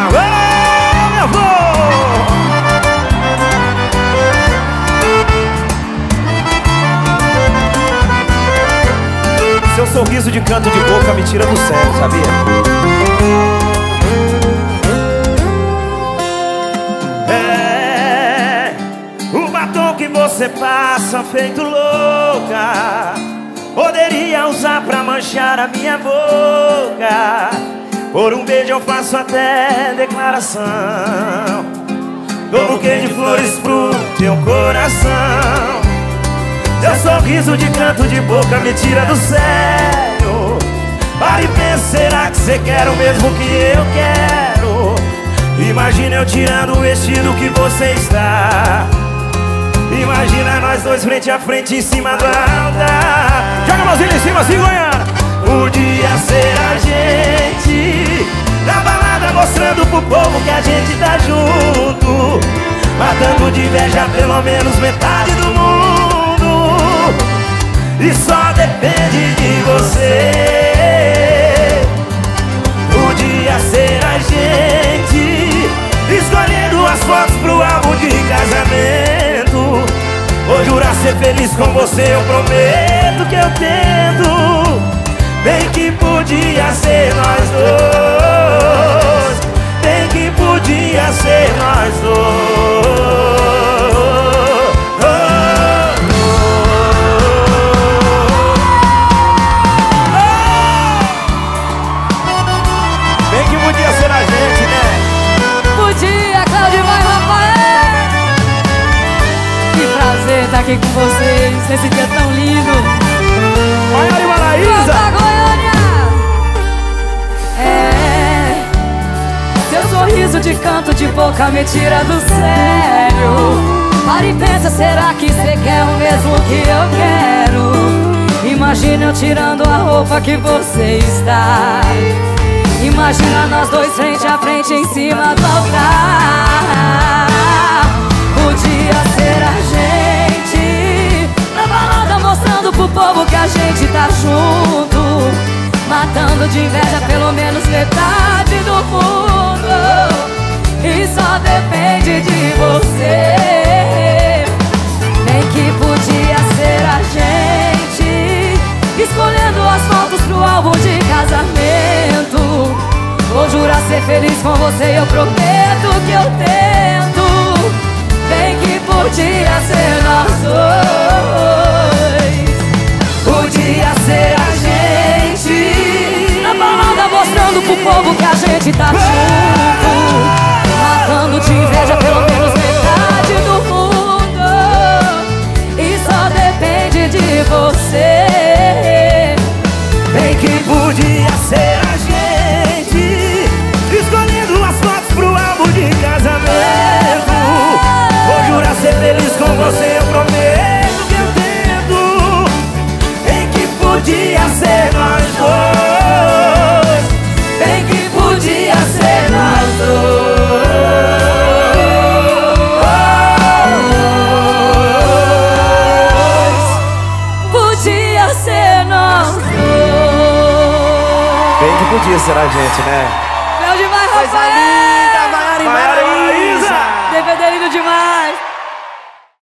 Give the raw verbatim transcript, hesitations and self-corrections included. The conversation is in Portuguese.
Ei, meu avô! Seu sorriso de canto de boca me tira do sério, sabia? É, o batom que você passa feito louca poderia usar pra manchar a minha boca. Por um beijo eu faço até declaração. Dou um buquê de flores pro teu coração. Seu sorriso de canto de boca me tira do sério. Para e pensa, será que você quer o mesmo que eu quero? Imagina eu tirando o vestido que você está. Imagina nós dois frente a frente em cima do altar. Joga a mãozinha em cima assim, Goiânia. Podia ser a gente na balada mostrando pro povo que a gente tá junto, matando de inveja pelo menos metade do mundo. E só depende de você. Podia ser a gente escolhendo as fotos pro álbum de casamento. Vou jurar ser feliz com você, eu prometo que eu tento. Bem que podia ser nós dois. Bem que podia ser nós dois. Bem que podia ser a gente, né? Podia, Cláudio, vai, Rafael. Que prazer estar aqui com vocês nesse dia tão lindo. Maiara e Maraísa. Goiânia. É, seu sorriso de canto de boca me tira do sério. Para e pensa, será que cê quer o mesmo que eu quero? Imagina eu tirando a roupa que você está. Imagina nós dois frente a frente em cima do altar. Podia ser a gente na balada mostrando pro povo que a gente tá junto, matando de inveja pelo menos metade do mundo. E só depende de você. Bem que podia ser a gente escolhendo as fotos pro álbum de casamento. Vou jurar ser feliz com você, eu prometo que eu tento. Bem que podia ser nós dois. Podia ser a gente na balada mostrando pro povo que a gente tá junto, matando de inveja pelo menos metade do mundo. E só depende de você. Bem que podia ser a gente escolhendo as fotos pro álbum de casamento. Vou jurar ser feliz com você, eu prometo que eu tento. Bem que podia ser nós dois. Bem que podia ser nós dois. Podia ser nós dois. Bem que podia ser a gente, né? Cláudio, vai, Coisa Rafael. linda, Maiara e Maraísa. D V D lindo demais.